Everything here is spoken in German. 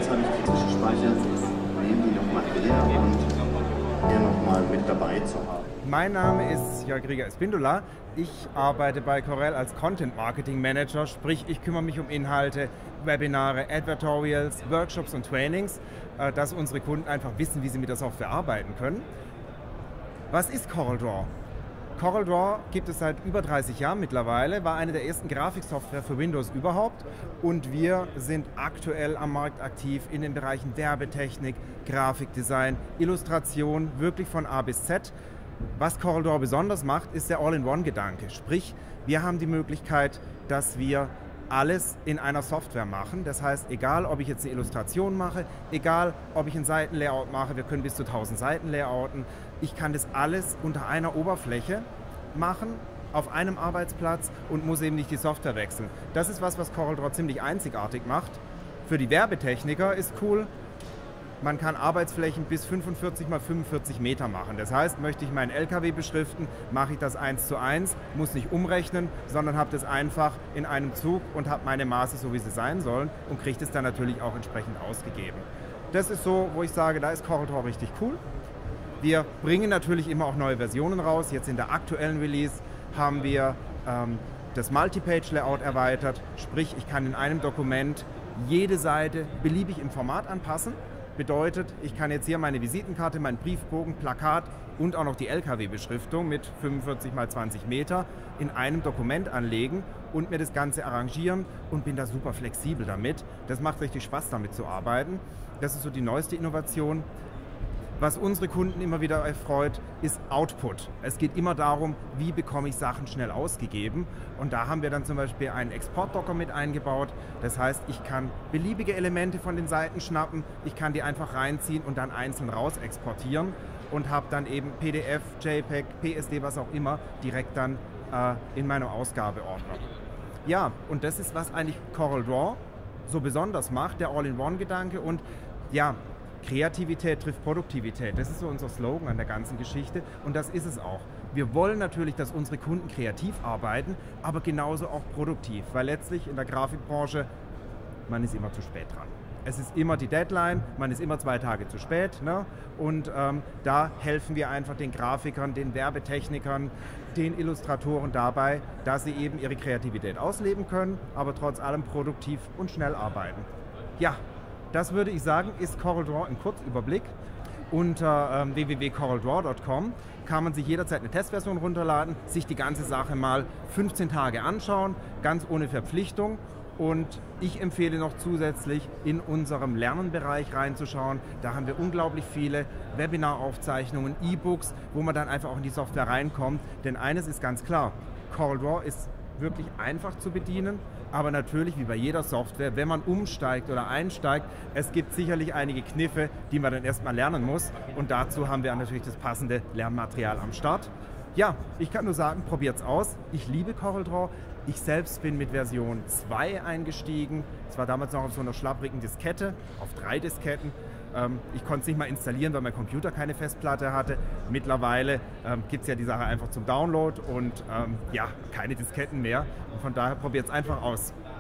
jetzt habe ich kritische Speicher, nehmen die nochmal her und hier nochmal mit dabei zu haben. Mein Name ist Jörg Rieger-Espindola. Ich arbeite bei Corel als Content Marketing Manager, sprich ich kümmere mich um Inhalte, Webinare, Advertorials, Workshops und Trainings, dass unsere Kunden einfach wissen, wie sie mit der Software arbeiten können. Was ist CorelDRAW? CorelDRAW gibt es seit über 30 Jahren mittlerweile, war eine der ersten Grafiksoftware für Windows überhaupt und wir sind aktuell am Markt aktiv in den Bereichen Werbetechnik, Grafikdesign, Illustration, wirklich von A bis Z. Was CorelDRAW besonders macht, ist der All-in-One-Gedanke, sprich wir haben die Möglichkeit, dass wir alles in einer Software machen. Das heißt, egal ob ich jetzt eine Illustration mache, egal ob ich ein Seitenlayout mache, wir können bis zu 1000 Seiten layouten, ich kann das alles unter einer Oberfläche machen, auf einem Arbeitsplatz und muss eben nicht die Software wechseln. Das ist was CorelDRAW ziemlich einzigartig macht. Für die Werbetechniker ist cool, man kann Arbeitsflächen bis 45 mal 45 Meter machen. Das heißt, möchte ich meinen LKW beschriften, mache ich das 1:1, muss nicht umrechnen, sondern habe das einfach in einem Zug und habe meine Maße so, wie sie sein sollen und kriege das dann natürlich auch entsprechend ausgegeben. Das ist so, wo ich sage, da ist CorelDRAW richtig cool. Wir bringen natürlich immer auch neue Versionen raus. Jetzt in der aktuellen Release haben wir das Multi-Page-Layout erweitert, sprich ich kann in einem Dokument jede Seite beliebig im Format anpassen. Bedeutet, ich kann jetzt hier meine Visitenkarte, meinen Briefbogen, Plakat und auch noch die LKW-Beschriftung mit 45 mal 20 Meter in einem Dokument anlegen und mir das Ganze arrangieren und bin da super flexibel damit. Das macht richtig Spaß, damit zu arbeiten. Das ist so die neueste Innovation. Was unsere Kunden immer wieder erfreut, ist Output. Es geht immer darum, wie bekomme ich Sachen schnell ausgegeben. Und da haben wir dann zum Beispiel einen Export-Docker mit eingebaut. Das heißt, ich kann beliebige Elemente von den Seiten schnappen, ich kann die einfach reinziehen und dann einzeln raus exportieren und habe dann eben PDF, JPEG, PSD, was auch immer, direkt dann in meinem Ausgabeordner. Ja, und das ist, was eigentlich CorelDRAW so besonders macht, der All-in-One-Gedanke und ja, Kreativität trifft Produktivität. Das ist so unser Slogan an der ganzen Geschichte und das ist es auch. Wir wollen natürlich, dass unsere Kunden kreativ arbeiten, aber genauso auch produktiv, weil letztlich in der Grafikbranche, man ist immer zu spät dran. Es ist immer die Deadline, man ist immer 2 Tage zu spät, ne? Und da helfen wir einfach den Grafikern, den Werbetechnikern, den Illustratoren dabei, dass sie eben ihre Kreativität ausleben können, aber trotz allem produktiv und schnell arbeiten. Ja. Das würde ich sagen, ist CorelDRAW im Kurzüberblick. Unter www.corelddraw.com kann man sich jederzeit eine Testversion runterladen, sich die ganze Sache mal 15 Tage anschauen, ganz ohne Verpflichtung. Und ich empfehle noch zusätzlich in unserem Lernenbereich reinzuschauen. Da haben wir unglaublich viele Webinaraufzeichnungen, E-Books, wo man dann einfach auch in die Software reinkommt. Denn eines ist ganz klar, CorelDRAW ist wirklich einfach zu bedienen, aber natürlich wie bei jeder Software, wenn man umsteigt oder einsteigt, es gibt sicherlich einige Kniffe, die man dann erstmal lernen muss und dazu haben wir natürlich das passende Lernmaterial am Start. Ja, ich kann nur sagen, probiert's aus. Ich liebe CorelDRAW. Ich selbst bin mit Version 2 eingestiegen. Es war damals noch auf so einer schlapprigen Diskette, auf 3 Disketten. Ich konnte es nicht mal installieren, weil mein Computer keine Festplatte hatte. Mittlerweile gibt es ja die Sache einfach zum Download und ja, keine Disketten mehr. Und von daher probiert es einfach aus.